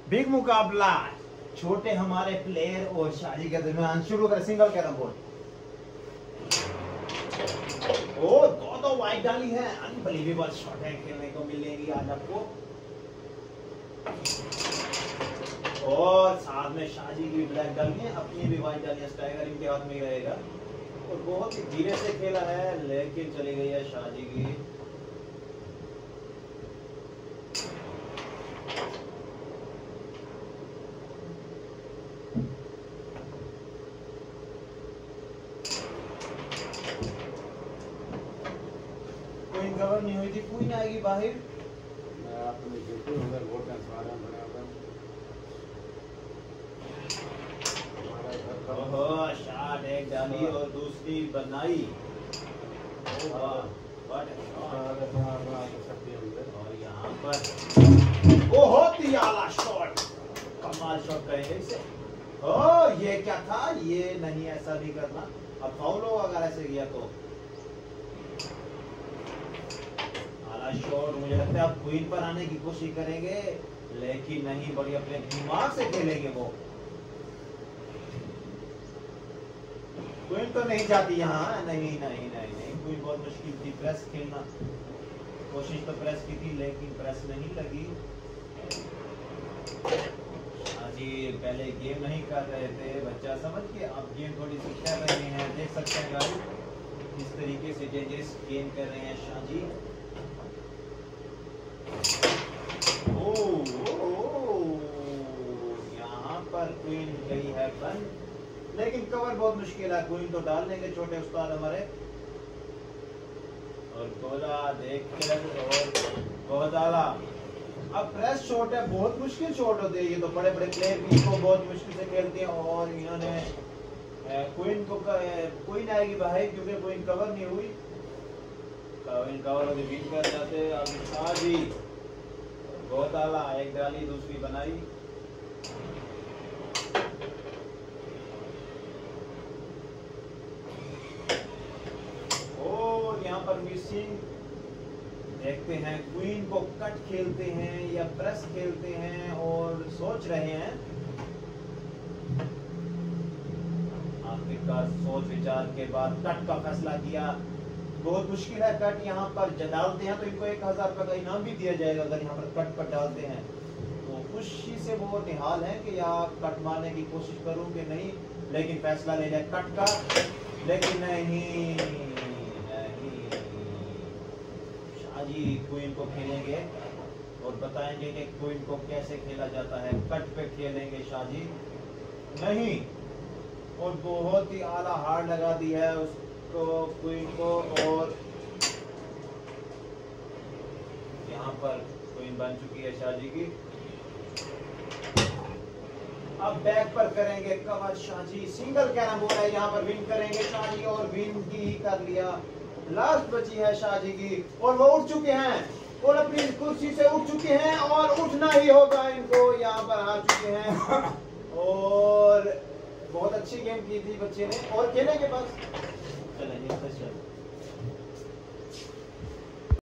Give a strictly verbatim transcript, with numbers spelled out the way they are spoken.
Big मुकाबला छोटे हमारे प्लेयर और शादी के दरमियान। शुरू कर सिंगल कैरम बोर्ड। ओ दो दो वाइट डाली है, अनबिलीवेबल शॉट है, खेलने को मिलेगी आज आपको। और साथ में शादी की ब्लैक डाली है, अपनी भी वाइट डाली है, स्टाइगर इनके हाथ में ही रहेगा। और बहुत ही धीरे से खेला है लेकिन चली गई है शादी की। कोई कवर नहीं हुई थी, कोई नहीं आएगी बाहर। मैं आपने देखो उधर बहुत सारा बना ओहो शॉट एक डाली और दूसरी बनाई। और यहाँ पर बहुत ही आला शॉट, कमाल शॉट करेंगे इसे। ओ ये क्या था, ये नहीं, ऐसा नहीं करना, अब फाउल होगा अगर ऐसे किया तो। आला शॉट, मुझे लगता है अब क्वीन पर आने की कोशिश करेंगे लेकिन नहीं, बड़ी अपने दिमाग से खेलेंगे वो। क्वीन तो नहीं जाती यहाँ, नहीं नहीं नहीं नहीं, क्वीन बहुत मुश्किल थी। प्रेस खेलना कोशिश तो प्रेस की थी लेकिन प्रेस नहीं लगी। जी पहले गेम नहीं कर रहे थे बच्चा समझ के, अब गेम थोड़ी सी कर रहे हैं। देख सकते हैं गाइस किस तरीके से जजेस गेम कर रहे हैं शाजी। ओ, ओ, ओ, यहाँ पर क्वीन गई है बंद, लेकिन कवर बहुत मुश्किल है। क्वीन तो डाल लेंगे छोटे उस्ताद हमारे। और गोला देख कर और बहुत आला। अब प्रेस शॉट है, बहुत मुश्किल शॉट होते हैं ये तो, बड़े बड़े प्लेयर भी इसको बहुत मुश्किल से खेलते हैं। और इन्होंने क्वीन को क्वीन आएगी बाहर क्योंकि क्वीन कवर नहीं हुई। क्वीन कवर होकर बीट कर जाते। अब शादी बहुत आला, एक डाली दूसरी बनाई। यहाँ पर मिसिंग। देखते हैं क्वीन को कट खेलते हैं या प्रेस खेलते हैं और सोच रहे हैं। आखिरकार सोच विचार के बाद कट का फैसला किया। बहुत मुश्किल है कट, यहाँ पर डालते हैं तो इनको एक हजार रुपए का इनाम भी दिया जाएगा अगर यहाँ पर कट पर डालते हैं। तो खुशी से वो निहाल है कि या कट मारने की कोशिश करूं कि नहीं, लेकिन फैसला ले जाए कट का, लेकिन नहीं जी क्वीन को खेलेंगे और बताएंगे कि क्वीन को कैसे खेला जाता है। कट पे खेलेंगे शाजी नहीं, और बहुत ही आला हार्ड लगा दी है उसको क्वीन को। और यहाँ पर क्वीन बन चुकी है शाजी की। अब बैक पर करेंगे cover Shaji. Single carrom board है, यहाँ पर विन करेंगे शाजी और विन ही कर लिया। लास्ट बची है शादी की और वो उठ चुके हैं और अपनी कुर्सी से उठ चुके हैं और उठना ही होगा इनको। यहाँ पर आ चुके हैं और बहुत अच्छी गेम की थी बच्चे ने और खेलेंगे बस चलेंगे।